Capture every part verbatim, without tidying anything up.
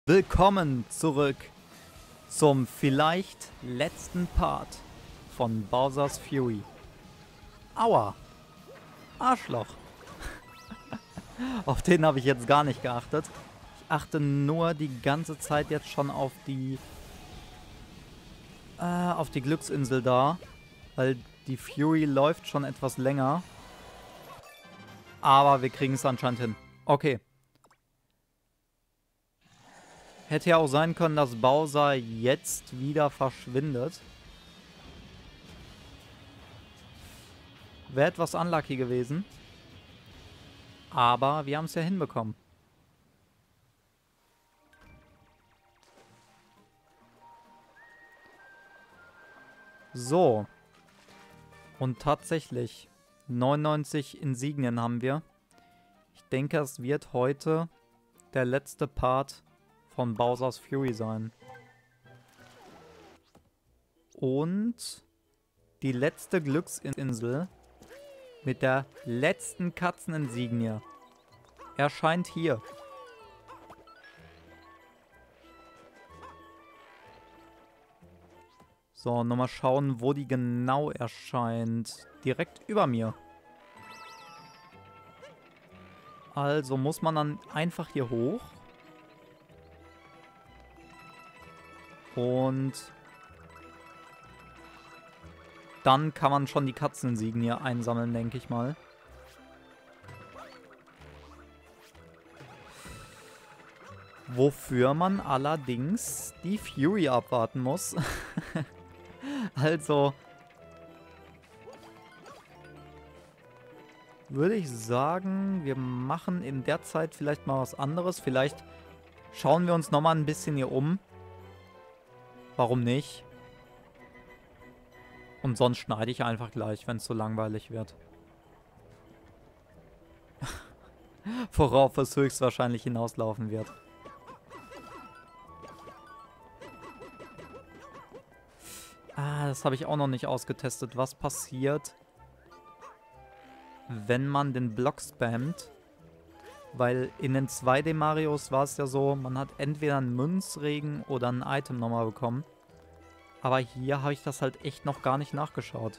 Willkommen zurück zum vielleicht letzten Part von Bowser's Fury. Aua! Arschloch! Auf den habe ich jetzt gar nicht geachtet. Ich achte nur die ganze Zeit jetzt schon auf die äh, auf die Glücksinsel da, weil die Fury läuft schon etwas länger. Aber wir kriegen es anscheinend hin. Okay. Hätte ja auch sein können, dass Bowser jetzt wieder verschwindet. Wäre etwas unlucky gewesen. Aber wir haben es ja hinbekommen. So. Und tatsächlich, neunundneunzig Insignien haben wir. Ich denke, es wird heute der letzte Part von Bowser's Fury sein. Und die letzte Glücksinsel mit der letzten Katzeninsignie erscheint hier. So, nochmal schauen, wo die genau erscheint. Direkt über mir. Also muss man dann einfach hier hoch. Und dann kann man schon die Katzeninsignie einsammeln, denke ich mal. Wofür man allerdings die Fury abwarten muss. Also würde ich sagen, wir machen in der Zeit vielleicht mal was anderes. Vielleicht schauen wir uns nochmal ein bisschen hier um. Warum nicht? Und sonst schneide ich einfach gleich, wenn es so langweilig wird. Worauf es höchstwahrscheinlich hinauslaufen wird. Ah, das habe ich auch noch nicht ausgetestet. Was passiert, wenn man den Block spammt? Weil in den zwei D Marios war es ja so, man hat entweder einen Münzregen oder ein Item nochmal bekommen. Aber hier habe ich das halt echt noch gar nicht nachgeschaut.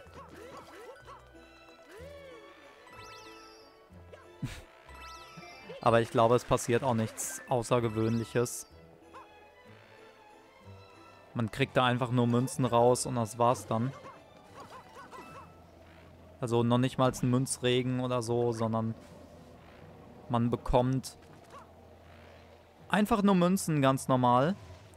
Aber ich glaube, es passiert auch nichts Außergewöhnliches. Man kriegt da einfach nur Münzen raus und das war's dann. Also noch nicht mal ein Münzregen oder so, sondern man bekommt einfach nur Münzen, ganz normal.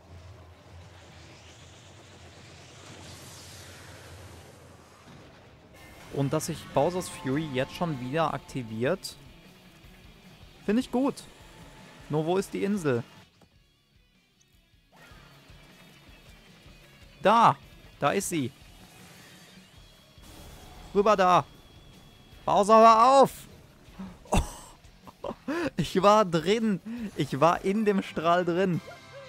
Und dass sich Bowser's Fury jetzt schon wieder aktiviert, finde ich gut. Nur wo ist die Insel? Da! Da ist sie. Rüber da. Bowser, hör auf! Oh, ich war drin. Ich war in dem Strahl drin.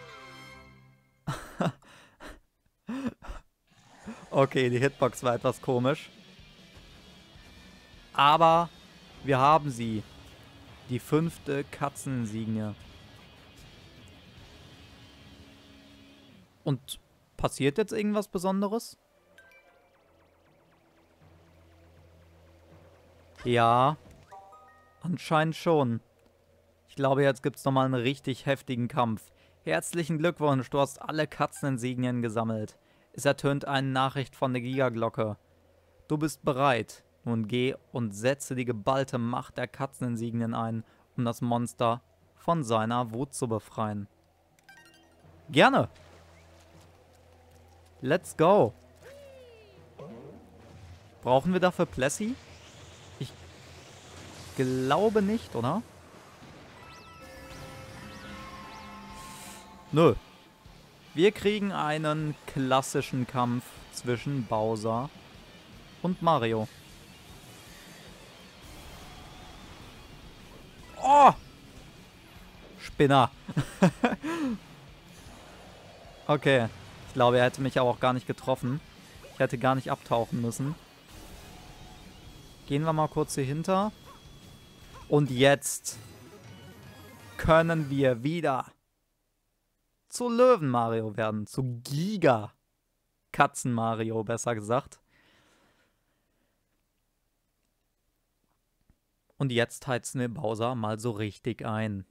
Okay, die Hitbox war etwas komisch. Aber wir haben sie. Die fünfte Katzeninsignie. Und passiert jetzt irgendwas Besonderes? Ja, anscheinend schon. Ich glaube, jetzt gibt es nochmal einen richtig heftigen Kampf. Herzlichen Glückwunsch, du hast alle Katzeninsignien gesammelt. Es ertönt eine Nachricht von der Gigaglocke. Du bist bereit. Nun geh und setze die geballte Macht der Katzeninsignien ein, um das Monster von seiner Wut zu befreien. Gerne! Let's go! Brauchen wir dafür Plessy? Ich glaube nicht, oder? Nö. Wir kriegen einen klassischen Kampf zwischen Bowser und Mario. Oh! Spinner. Okay. Ich glaube, er hätte mich aber auch gar nicht getroffen. Ich hätte gar nicht abtauchen müssen. Gehen wir mal kurz hier hinter. Und jetzt können wir wieder zu Löwen-Mario werden. Zu Giga-Katzen-Mario, besser gesagt. Und jetzt heizen wir Bowser mal so richtig ein.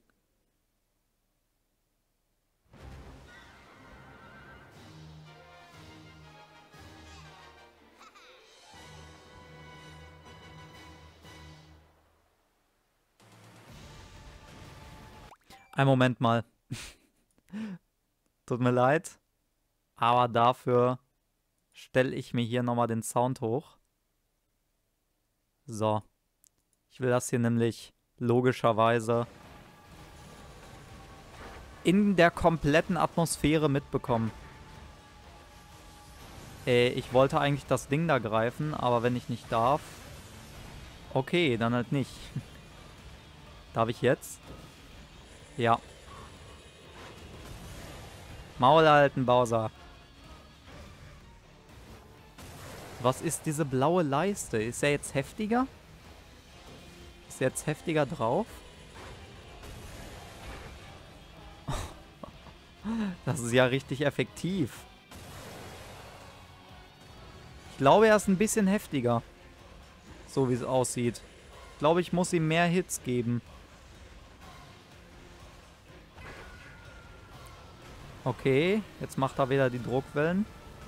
Ein Moment mal. Tut mir leid. Aber dafür stelle ich mir hier nochmal den Sound hoch. So. Ich will das hier nämlich logischerweise in der kompletten Atmosphäre mitbekommen. Äh, ich wollte eigentlich das Ding da greifen, aber wenn ich nicht darf... Okay, dann halt nicht. Darf ich jetzt? Ja. Maul halten, Bowser. Was ist diese blaue Leiste? Ist er jetzt heftiger? Ist er jetzt heftiger drauf? Das ist ja richtig effektiv. Ich glaube, er ist ein bisschen heftiger. So wie es aussieht. Ich glaube, ich muss ihm mehr Hits geben. Okay, jetzt macht er wieder die Druckwellen.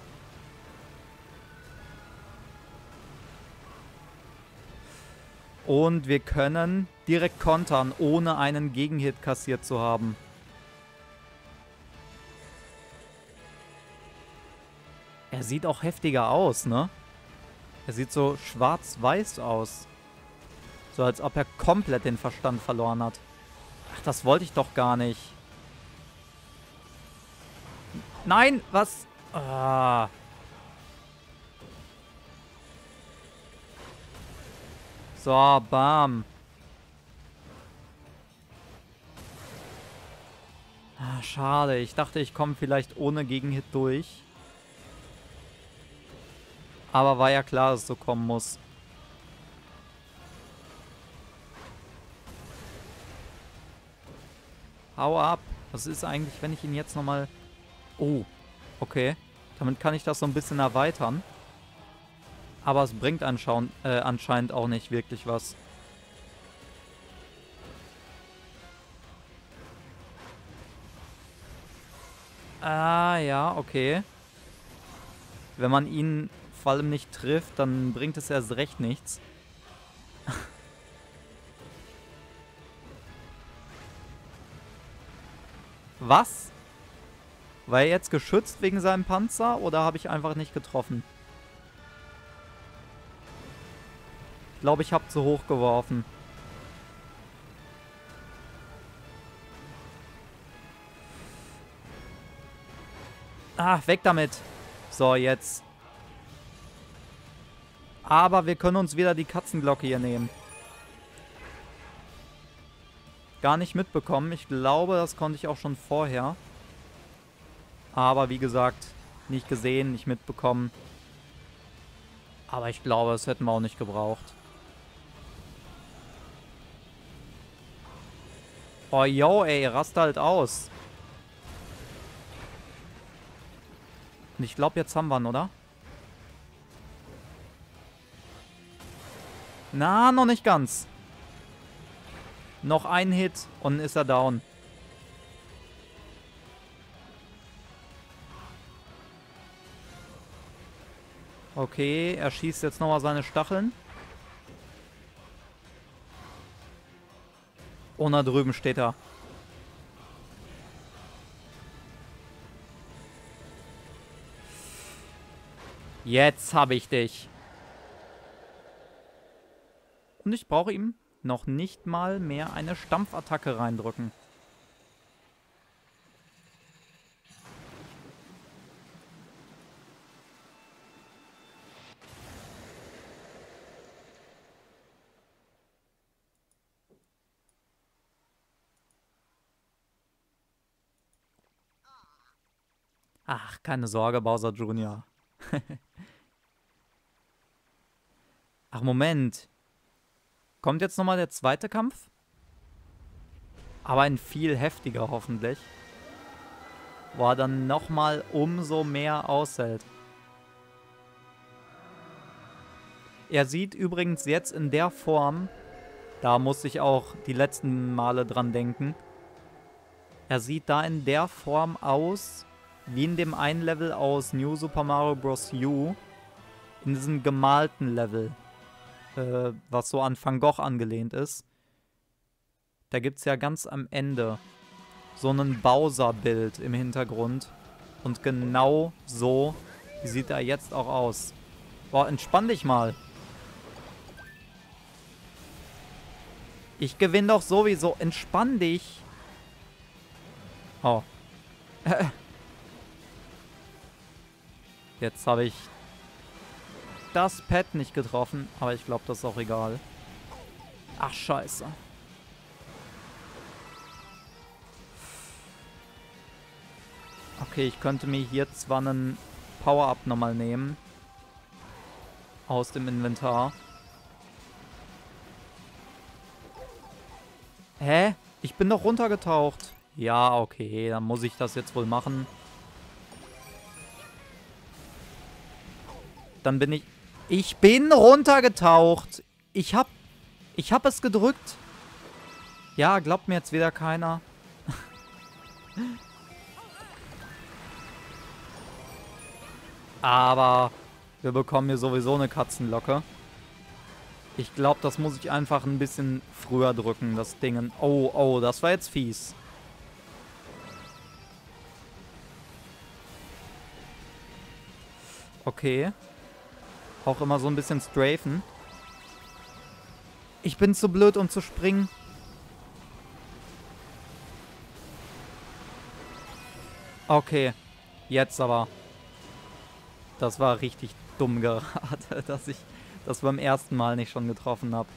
Und wir können direkt kontern, ohne einen Gegenhit kassiert zu haben. Er sieht auch heftiger aus, ne? Er sieht so schwarz-weiß aus. So als ob er komplett den Verstand verloren hat. Ach, das wollte ich doch gar nicht. Nein, was? Ah. So, bam. Ah, schade. Ich dachte, ich komme vielleicht ohne Gegenhit durch. Aber war ja klar, dass es so kommen muss. Hau ab. Was ist eigentlich, wenn ich ihn jetzt nochmal... Oh, okay. Damit kann ich das so ein bisschen erweitern. Aber es bringt anscheinend, äh, anscheinend auch nicht wirklich was. Ah, ja, okay. Wenn man ihn vor allem nicht trifft, dann bringt es erst recht nichts. Was? War er jetzt geschützt wegen seinem Panzer oder habe ich einfach nicht getroffen? Ich glaube, ich habe zu hoch geworfen. Ah, weg damit. So, jetzt. Aber wir können uns wieder die Katzenglocke hier nehmen. Gar nicht mitbekommen. Ich glaube, das konnte ich auch schon vorher. Aber wie gesagt, nicht gesehen, nicht mitbekommen. Aber ich glaube, das hätten wir auch nicht gebraucht. Oh, yo, ey, rast halt aus. Und ich glaube, jetzt haben wir ihn, oder? Na, noch nicht ganz. Noch ein Hit und ist er down. Okay, er schießt jetzt nochmal seine Stacheln. Und da drüben steht er. Jetzt habe ich dich. Und ich brauche ihm noch nicht mal mehr eine Stampfattacke reindrücken. Ach, keine Sorge, Bowser Junior Ach, Moment. Kommt jetzt nochmal der zweite Kampf? Aber ein viel heftiger, hoffentlich. wo er dann nochmal umso mehr aushält. Er sieht übrigens jetzt in der Form, da musste ich auch die letzten Male dran denken, er sieht da in der Form aus, wie in dem einen Level aus New Super Mario Bros. U, in diesem gemalten Level, äh, was so an Van Gogh angelehnt ist. Da gibt es ja ganz am Ende so ein Bowser-Bild im Hintergrund. Und genau so sieht er jetzt auch aus. Boah, entspann dich mal. Ich gewinne doch sowieso. Entspann dich. Oh. Jetzt habe ich das Pad nicht getroffen. Aber ich glaube, das ist auch egal. Ach, scheiße. Okay, ich könnte mir hier zwar einen Power-Up nochmal nehmen. Aus dem Inventar. Hä? Ich bin doch runtergetaucht. Ja, okay, dann muss ich das jetzt wohl machen. Dann bin ich... Ich bin runtergetaucht. Ich hab... Ich hab es gedrückt. Ja, glaubt mir jetzt wieder keiner. Aber wir bekommen hier sowieso eine Katzenlocke. Ich glaube, das muss ich einfach ein bisschen früher drücken, das Ding. Oh, oh, das war jetzt fies. Okay. Auch immer so ein bisschen strafen. Ich bin zu blöd, um zu springen. Okay. Jetzt aber. Das war richtig dumm gerade, dass ich das beim ersten Mal nicht schon getroffen habe.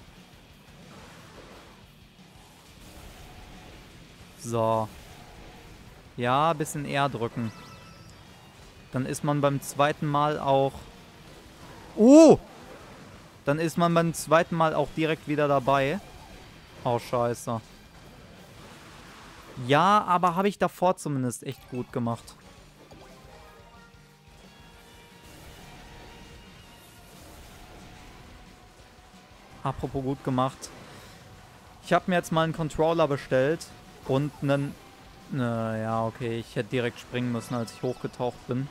So. Ja, ein bisschen eher drücken. Dann ist man beim zweiten Mal auch... Uh! Dann ist man beim zweiten Mal auch direkt wieder dabei. Oh, scheiße. Ja, aber habe ich davor zumindest echt gut gemacht. Apropos gut gemacht. Ich habe mir jetzt mal einen Controller bestellt und einen... Naja, okay, ich hätte direkt springen müssen, als ich hochgetaucht bin.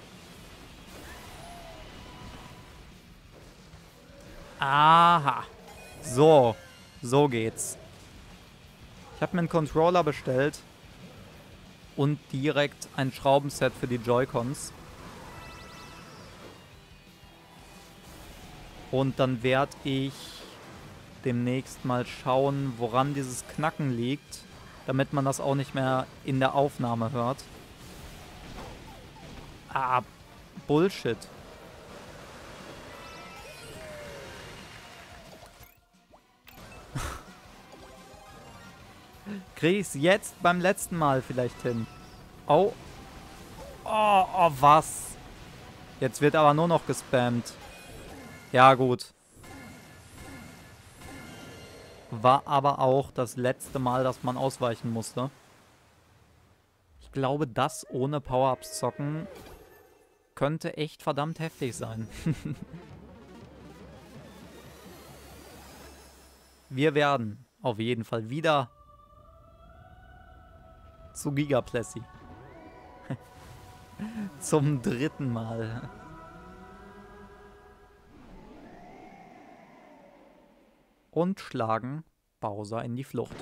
Aha. So, so geht's. Ich habe mir einen Controller bestellt und direkt ein Schraubenset für die Joy-Cons. Und dann werde ich demnächst mal schauen, woran dieses Knacken liegt, damit man das auch nicht mehr in der Aufnahme hört. Ah, Bullshit. Krieg ich's jetzt beim letzten Mal vielleicht hin? Oh. Oh, oh, was? Jetzt wird aber nur noch gespammt. Ja, gut. War aber auch das letzte Mal, dass man ausweichen musste. Ich glaube, das ohne Power-Ups zocken könnte echt verdammt heftig sein. Wir werden auf jeden Fall wieder zu Gigaplessy. Zum dritten Mal. Und schlagen Bowser in die Flucht.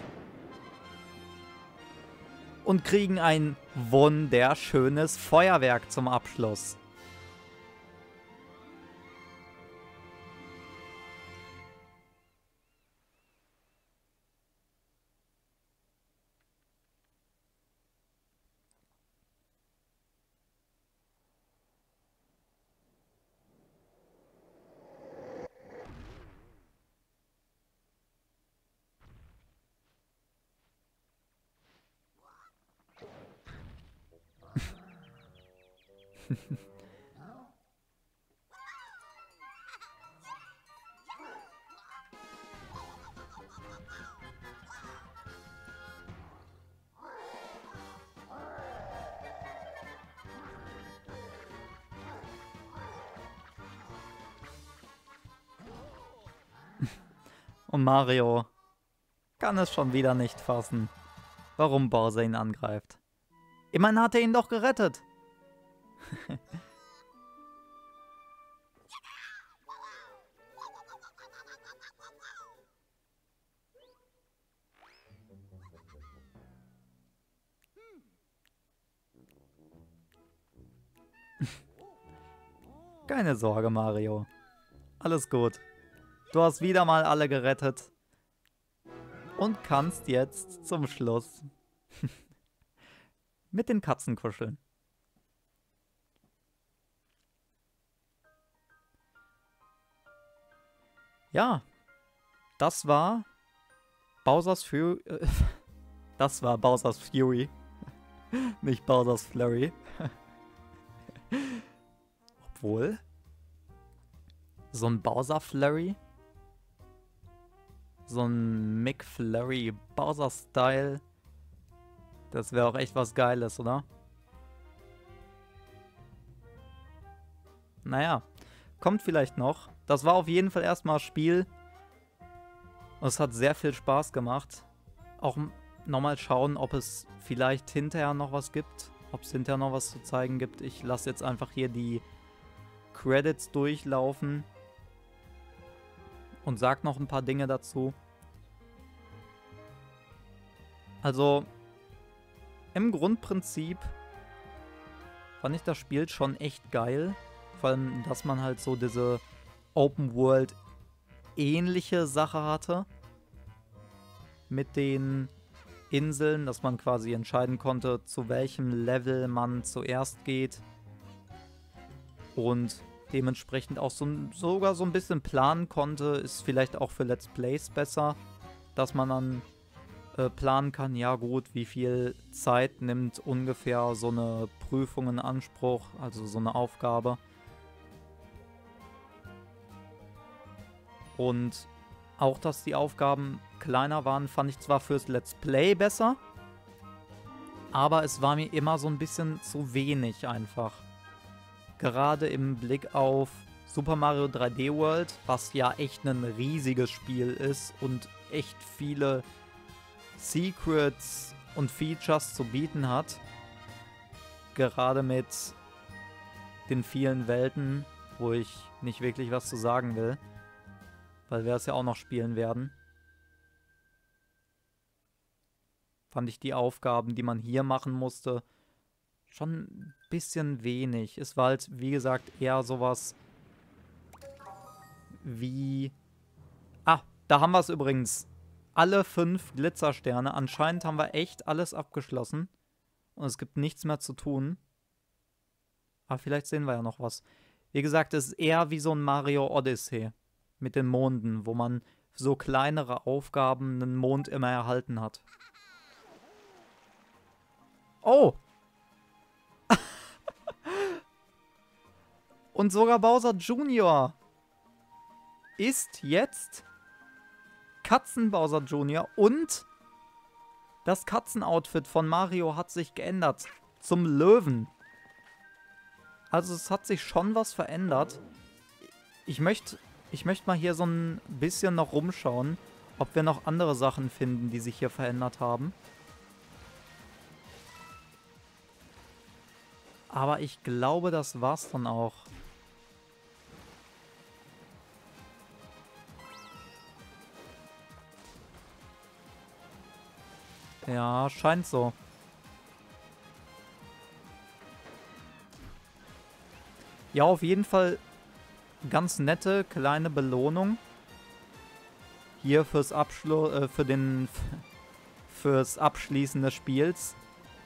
Und kriegen ein wunderschönes Feuerwerk zum Abschluss. Und Mario kann es schon wieder nicht fassen, warum Bowser ihn angreift. Immerhin hat er ihn doch gerettet. Keine Sorge, Mario. Alles gut. Du hast wieder mal alle gerettet. Und kannst jetzt zum Schluss mit den Katzen kuscheln. Ja, das war Bowser's Fury. Äh, das war Bowser's Fury. Nicht Bowser's Flurry. Obwohl. So ein Bowser Flurry. So ein McFlurry Bowser Style. Das wäre auch echt was Geiles, oder? Naja, kommt vielleicht noch. Das war auf jeden Fall erstmal das Spiel. Und es hat sehr viel Spaß gemacht. Auch nochmal schauen, ob es vielleicht hinterher noch was gibt. Ob es hinterher noch was zu zeigen gibt. Ich lasse jetzt einfach hier die Credits durchlaufen. Und sag noch ein paar Dinge dazu. Also, im Grundprinzip fand ich das Spiel schon echt geil. Vor allem, dass man halt so diese Open-World-ähnliche Sache hatte. Mit den Inseln, dass man quasi entscheiden konnte, zu welchem Level man zuerst geht. Und dementsprechend auch so, sogar so ein bisschen planen konnte. Ist vielleicht auch für Let's Plays besser, dass man dann äh, planen kann, ja gut, wie viel Zeit nimmt ungefähr so eine Prüfung in Anspruch, also so eine Aufgabe. Und auch, dass die Aufgaben kleiner waren, fand ich zwar fürs Let's Play besser, aber es war mir immer so ein bisschen zu wenig einfach. Gerade im Blick auf Super Mario drei D World, was ja echt ein riesiges Spiel ist und echt viele Secrets und Features zu bieten hat. Gerade mit den vielen Welten, wo ich nicht wirklich was zu sagen will, weil wir es ja auch noch spielen werden. Fand ich die Aufgaben, die man hier machen musste, schon ein bisschen wenig. Es war halt, wie gesagt, eher sowas wie... Ah, da haben wir es übrigens. Alle fünf Glitzersterne. Anscheinend haben wir echt alles abgeschlossen. Und es gibt nichts mehr zu tun. Aber vielleicht sehen wir ja noch was. Wie gesagt, es ist eher wie so ein Mario Odyssey. Mit den Monden, wo man so kleinere Aufgaben einen Mond immer erhalten hat. Oh! Und sogar Bowser Junior ist jetzt Katzen-Bowser Junior und das Katzenoutfit von Mario hat sich geändert zum Löwen. Also es hat sich schon was verändert. Ich möchte ich möchte mal hier so ein bisschen noch rumschauen, ob wir noch andere Sachen finden, die sich hier verändert haben. Aber ich glaube, das war's dann auch. Ja, scheint so. Ja, auf jeden Fall ganz nette kleine Belohnung. Hier fürs Abschluss, äh, für den, fürs Abschließen des Spiels.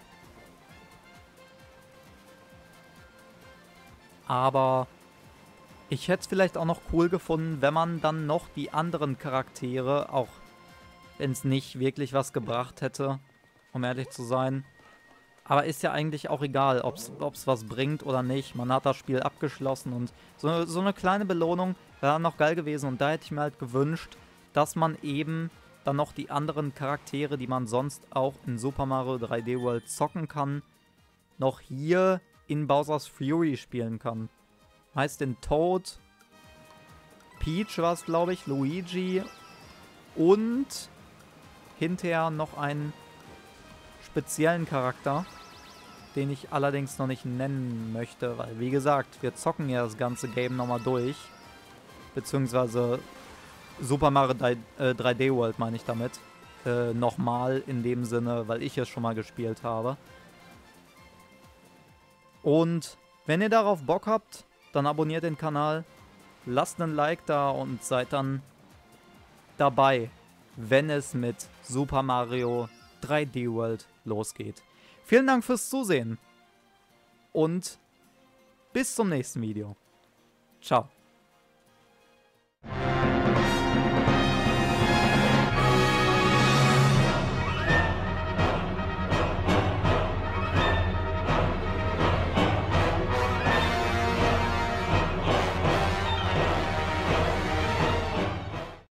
Aber ich hätte es vielleicht auch noch cool gefunden, wenn man dann noch die anderen Charaktere, auch wenn es nicht wirklich was gebracht hätte, um ehrlich zu sein. Aber ist ja eigentlich auch egal, ob es was bringt oder nicht. Man hat das Spiel abgeschlossen und so, so eine kleine Belohnung wäre dann noch geil gewesen. Und da hätte ich mir halt gewünscht, dass man eben dann noch die anderen Charaktere, die man sonst auch in Super Mario drei D World zocken kann, noch hier in Bowser's Fury spielen kann. Heißt den Toad, Peach war es, glaube ich, Luigi Und hinterher noch einen speziellen Charakter, den ich allerdings noch nicht nennen möchte, weil, wie gesagt, wir zocken ja das ganze Game nochmal durch. Beziehungsweise Super Mario drei D World meine ich damit. Äh, nochmal in dem Sinne, weil ich es schon mal gespielt habe. Und wenn ihr darauf Bock habt, dann abonniert den Kanal, lasst einen Like da und seid dann dabei, wenn es mit Super Mario drei D World losgeht. Vielen Dank fürs Zusehen und bis zum nächsten Video. Ciao.